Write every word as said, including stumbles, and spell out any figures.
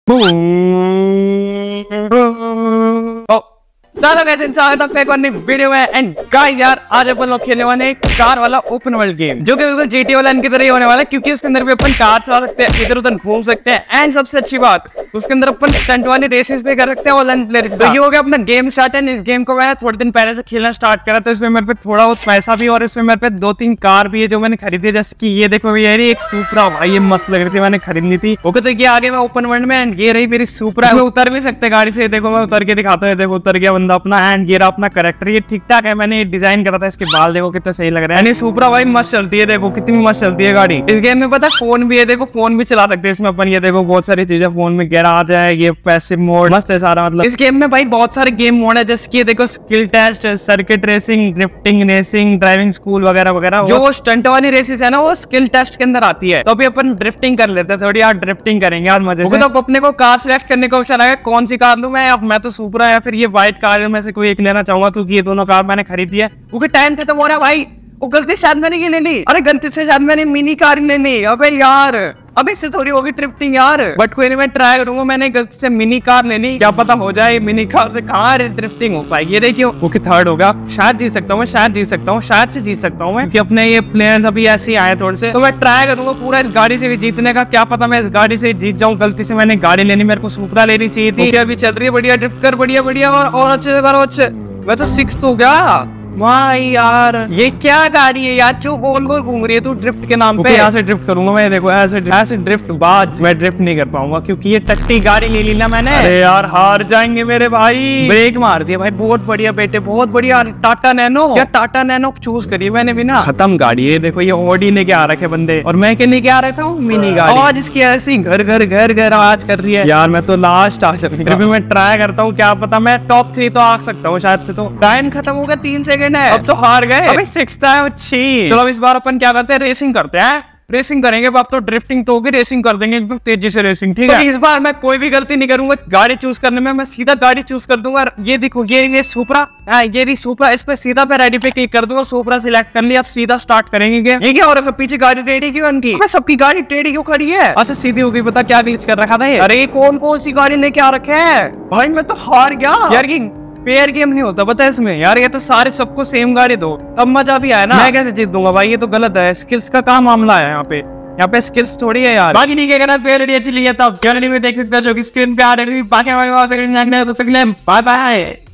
Video में and guys यार आज अपन लोग खेलने वाले एक कार वाला ओपन वर्ल्ड गेम जो कि बिल्कुल जीटी वाला इनकी तरह ही होने वाला है, क्योंकि उसके अंदर भी अपन कार चला सकते हैं, इधर उधर घूम सकते हैं एंड सबसे अच्छी बात उसके अंदर अपन स्टंट वाली रेसेस भी कर सकते हैं ऑनलाइन प्लेयर। तो ये हो गया अपना गेम स्टार्ट है। इस गेम को मैंने थोड़े दिन पहले से खेलना स्टार्ट करा था। इसमें मेरे पे थोड़ा बहुत पैसा भी और इसमें मेरे पे दो तीन कार भी है जो मैंने खरीदी है, जैसे कि ये देखो भैया एक सुपरा, भाई ये मस्त लग रही थी, मैंने खरीदनी थी। ओके तो ये आगे मैं ओपन वर्ल्ड में एंड ये रही मेरी सुपरा। मैं उतर भी सकते गाड़ी से, देखो मैं उतर के दिखाता हूँ, देखो उतर गया बंदा अपना एंड ये रहा अपना कैरेक्टर। ये ठीक ठाक है, मैंने डिजाइन करा था, इसके बाल देखो कितना सही लग रहा है। सुपरा भाई मस्त चलती है, देखो कितनी मस्त चलती है गाड़ी। इस गेम में पता है फोन भी है, देखो फोन भी चला सकते हैं इसमें अपन। ये देखो बहुत सारी चीजें फोन में गैराज है, ये पैसिव मोड मस्त है सारा। मतलब इस गेम में भाई बहुत सारे गेम मोड है, जैसे कि देखो skill test, circuit racing, drifting racing, driving school वगैरह वगैरह। जो स्टंट वाली रेसेस है ना वो स्किल टेस्ट के अंदर आती है। तो अभी अपन ड्रिफ्टिंग कर लेते हैं थोड़ी यार, ड्रिफ्टिंग करेंगे यार मजे से। तो अपने को कार सिलेक्ट करने का ऑप्शन आएगा, कौन सी कार लूं मैं। अब मैं तो सुपरा या फिर ये व्हाइट कार में से कोई एक लेना चाहूंगा, क्योंकि ये दोनों कार मैंने खरीदी है। क्योंकि टाइम खत्म हो रहा है भाई। वो गलती शायद मैंने ये ले ली, अरे गलती से शायद मैंने मिनी कार ले ली। अबे यार अब इससे थोड़ी होगी ड्रिफ्टिंग यार, बट कोई नहीं मैं ट्राई करूंगा। मैंने गलती से मिनी कार ले ली, क्या पता हो जाए मिनी कार से कहाँ ड्रिफ्टिंग हो पाएगी। ये देखियो वो कि थर्ड होगा, शायद जीत सकता हूँ मैं, शायद जीत सकता हूँ, शायद से जीत सकता हूँ मैं, क्योंकि अपने ये प्लेयर्स अभी ऐसे ही आए थोड़े से। तो मैं ट्राई करूंगा पूरा इस गाड़ी से भी जीतने का, क्या पता मैं इस गाड़ी से जीत जाऊँ। गलती से मैंने गाड़ी लेनी, मेरे को सुपरा लेनी चाहिए थी। अभी चल रही है बढ़िया, ड्रिफ्ट कर बढ़िया बढ़िया और और अच्छे से करो अच्छे। मैं तो सिक्स हो गया भाई यार। ये क्या गाड़ी है यार, क्यों गोल गोल घूम रही है तू ड्रिफ्ट के नाम पे। यहाँ से ड्रिफ्ट करूंगा मैं, देखो ऐसे ऐसे ड्रिफ्ट बाद मैं ड्रिफ्ट नहीं कर पाऊंगा, क्योंकि ये टट्टी गाड़ी ले ली ना मैंने। अरे यार हार जाएंगे मेरे भाई, ब्रेक मार दिया भाई। बहुत बढ़िया बेटे, बहुत बढ़िया। टाटा नैनो, क्या टाटा नैनो चूज करी मैंने भी ना। खत्म गाड़ी है, देखो ये ऑडी लेके आ रखे बंदे और मैं क्या लेके आ रखा हूँ, मिनी गाड़ी। आज इसकी ऐसी घर घर घर घर आवाज कर रही है यार। मैं तो लास्ट आ सकती हूँ, मैं ट्राई करता हूँ, क्या पता मैं टॉप थ्री तो आ सकता हूँ शायद से। तो टाइम खत्म हो गया, तीन सेकंड है, अब तो हार गए। अबे सिक्स टाइम अच्छी। चलो इस बार अपन क्या करते हैं, रेसिंग करते हैं। रेसिंग करेंगे, अब तो ड्रिफ्टिंग तो होगी, रेसिंग कर देंगे एकदम तेजी से रेसिंग, ठीक है। तो इस बार मैं कोई भी गलती नहीं करूंगा गाड़ी चूज करने में, मैं सीधा गाड़ी चूज कर दूंगा। ये देखो ये ये सुपरा, हाँ ये रही सुपरा, इस पे सीधा पे रेडी पे क्लिक कर दूंगा, सुपरा सिलेक्ट कर लिया। अब सीधा स्टार्ट करेंगे गेम। ये क्या हो रहा है, पीछे गाड़ी टेढ़ी क्यों उनकी, सबकी गाड़ी टेढ़ी क्यों खड़ी है। अच्छा सीधी हो गई, पता क्या ग्लिच कर रखा था ये। अरे कौन कौन सी गाड़ी लेके आ रखे है भाई, मैं तो हार गया यार। ये फेयर गेम नहीं होता पता है इसमें यार, ये तो सारे सबको सेम गाड़ी दो तब मजा भी आया ना। मैं कैसे जीत दूंगा भाई, ये तो गलत है। स्किल्स का क्या मामला है यहाँ पे, यहाँ पे स्किल्स थोड़ी है यार। बाकी नहीं कहना पेयर अच्छी ली है, तब क्या में देख सकते हो जो कि स्क्रीन पे आ रही है। बाकी हमारे पास बाय बाय।